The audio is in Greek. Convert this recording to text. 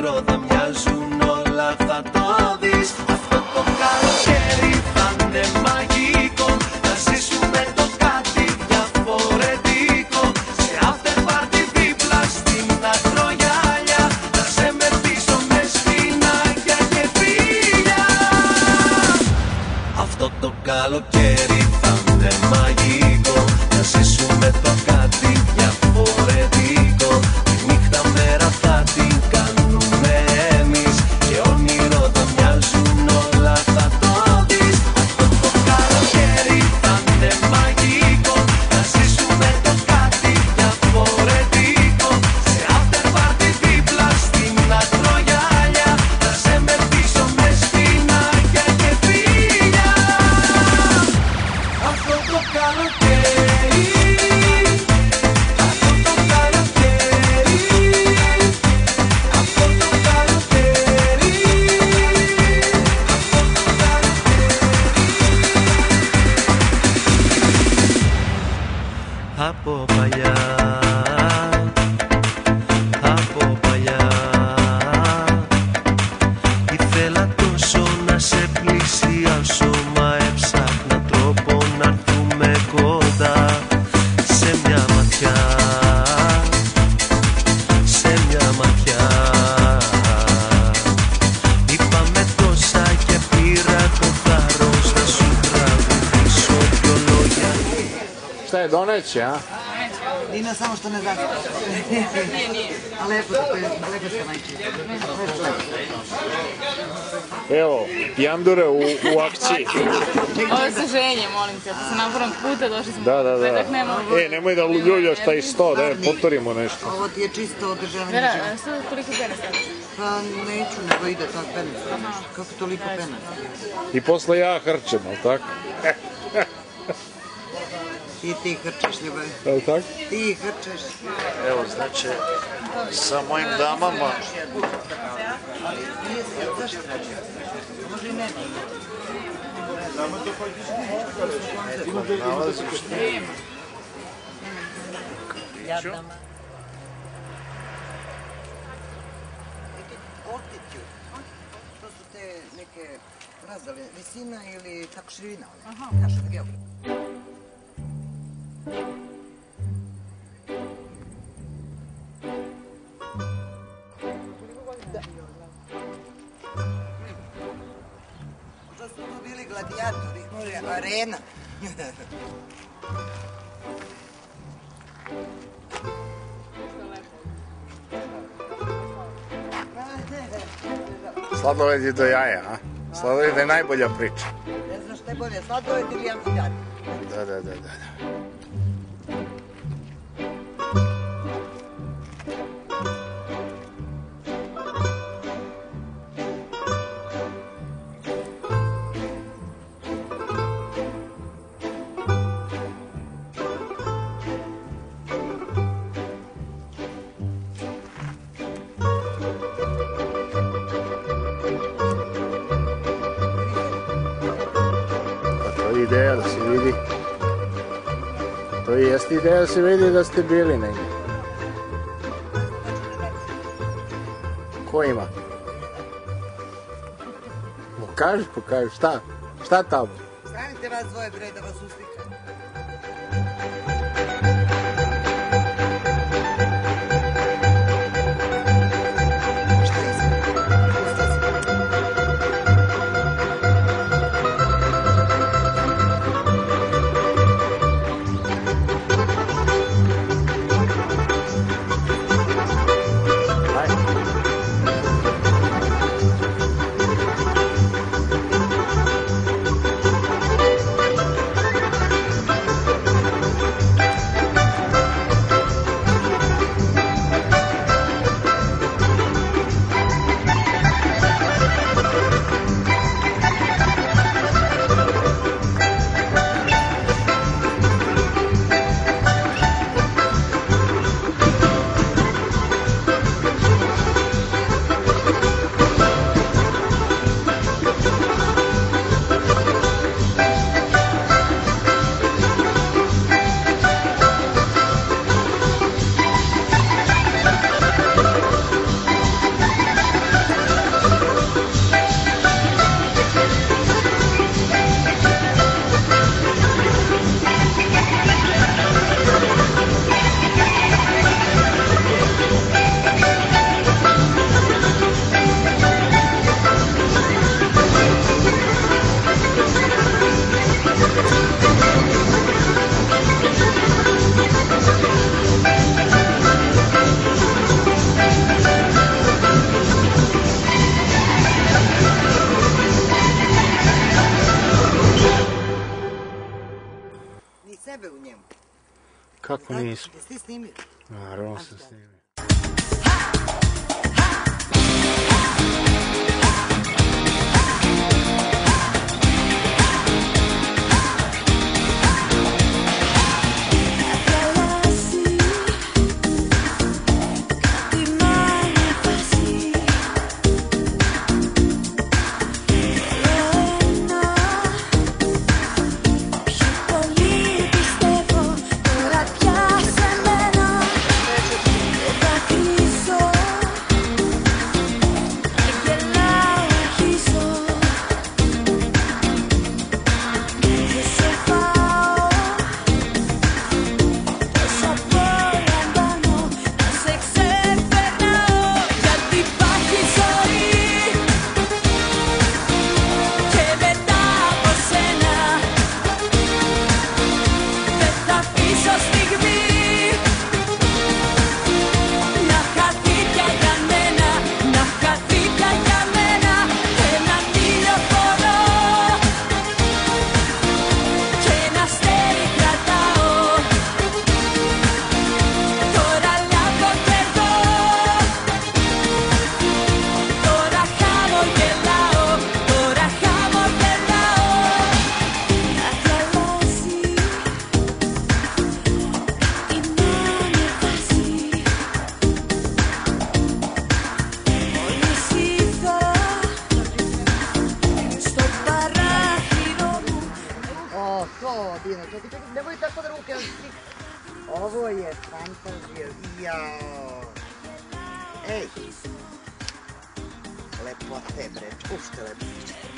όνειρο δεν μοιάζουν όλα, θα το δεις. Αυτό το καλοκαίρι θα είναι μαγικό, να ζήσουμε το κάτι διαφορετικό. Σε after party δίπλα στην ακρογιάλια, να σε μεθύσω με σπινάκια και φίλια. Αυτό το καλοκαίρι θα είναι μαγικό, να ζήσουμε το κάτι διαφορετικό. Τη νύχτα μέρα θα την κάνουμε εμείς και όνειρο δεν μοιάζουν όλα, θα το δεις. Αυτό το καλοκαίρι θα είναι μαγικό, να ζήσουμε το κάτι διαφορετικό. Σε after party δίπλα στην ακρογιάλια, να σε μεθύσω με σπινάκια και φίλια. Αυτό το καλοκαίρι, αυτό το καλοκαίρι, αυτό το καλοκαίρι, αυτό το καλοκαίρι. Από παλιά ήθελα τόσο να σε πλησιάσω, μα έψαχνα τρόπο να έρθουμε κοντά. Σε μια ματιά, σε μια ματιά είπαμε τόσα και πήρα το θάρρος να σου τραγουδήσω δυο λόγια. Šta je, doneće, a? Dina, samo što ne znaš. Nije. A lepo ste majčina. Evo, Jandure u akciji. Ovo je saženje, molim te, sa naporom puta došli smo. Da. Nemoj da ljuljaš taj sto, da potorimo nešto. Ovo ti je čisto održavanje Vera, života. što toliko pene staviti? Pa neću, nego ide tak pene. Kako toliko pene? I posle ja hrčem, ali tako? I ti hrčeš, ljubav. Ali tako? Ti hrčeš. Evo, znači, sa mojim damama... Zašto? Može i ne. Nalaziš ti? Jadama. Ortiću. To su te neke razdale, visina ili tako širina. Naša geografija. Možda su to bili gladijatori, arena. Sladoled je do jaja, a? Sladoled je najbolja priča. Ne znaš šta je bolje, sladoled ili amfiteatr? Da. Ideja da se vidi. To i jeste ideja da se vidi da ste bili negdje. Ko ima? Pokaži, šta? Šta tamo? Stanite vas dvoje, bre, da vas uslikam. Kako nismo? Jesi ti snimio? Naravno sam snimio. Nemoj tako da ruke slik. Ovo je fantazija. Jao. Ej. Lepote bre, ušte lepote.